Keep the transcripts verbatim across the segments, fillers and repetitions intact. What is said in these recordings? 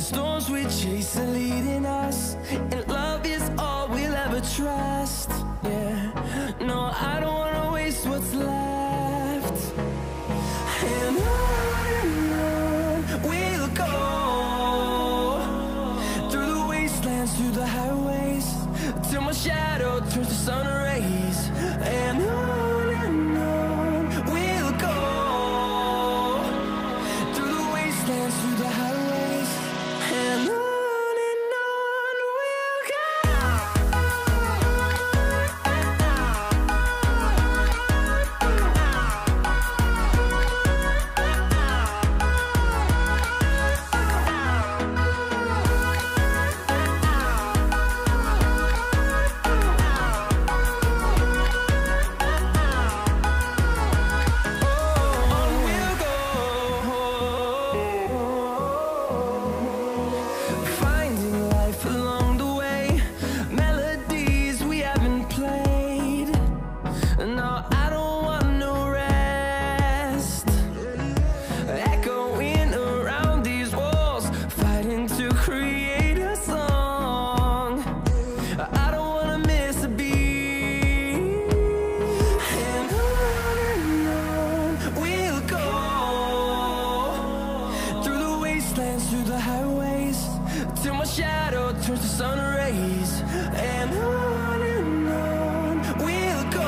storms we chase are leading us, and love is all we'll ever trust. Yeah, no, I don't wanna waste what's left. And on and on we'll go, through the wastelands, through the highways, till my shadow turns to sun rays. And on and on we'll go, through the wastelands, through the highways, and on. Through the highways, till my shadow turns to sun rays. And on and on we'll go,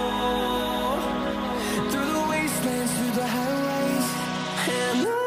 through the wastelands, through the highways, and on.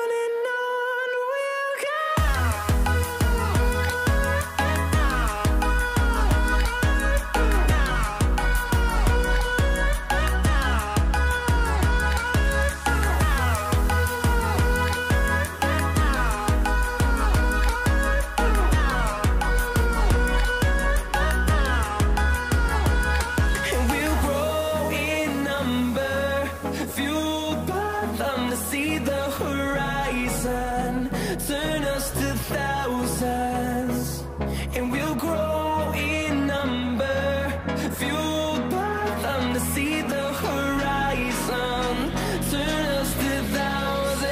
See the horizon turn us to thousands, and we'll grow in number, fueled by them. To see the horizon turn us to thousands,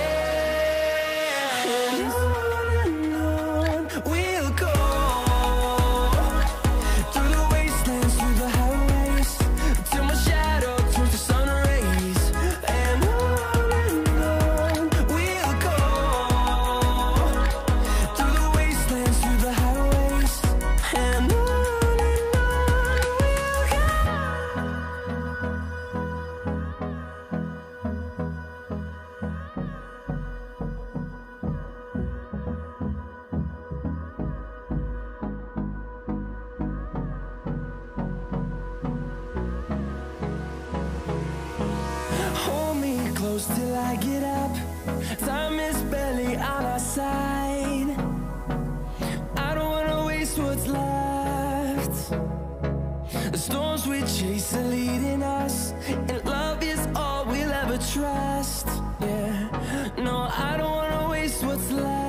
and on and on we'll go, through the wastelands, through the highways, till my shadow turns to sun rays. And on close till I get up. Time is barely on our side. I don't wanna waste what's left. The storms we chase are leading us, and love is all we'll ever trust. Yeah, no, I don't wanna waste what's left.